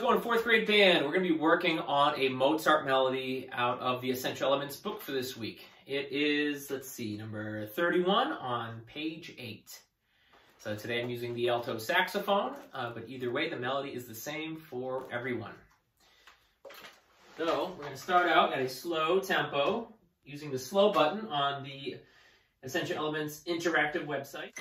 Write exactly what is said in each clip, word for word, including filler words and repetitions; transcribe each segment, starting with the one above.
one, fourth grade band. We're going to be working on a Mozart melody out of the Essential Elements book for this week. It is, let's see, number thirty-one on page eight. So today I'm using the alto saxophone, uh, but either way, the melody is the same for everyone. So we're going to start out at a slow tempo using the slow button on the Essential Elements interactive website.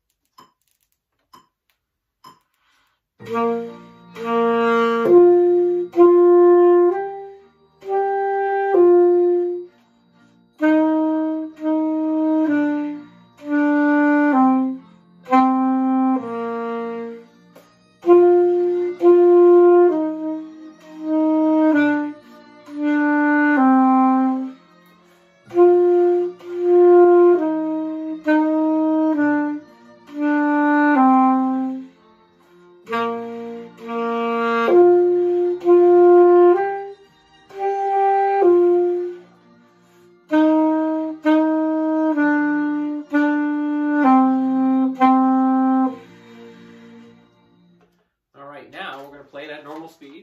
Now we're going to play it at normal speed.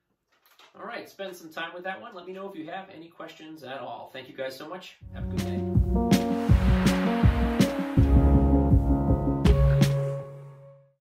All right, spend some time with that one. Let me know if you have any questions at all. Thank you guys so much. Have a good day.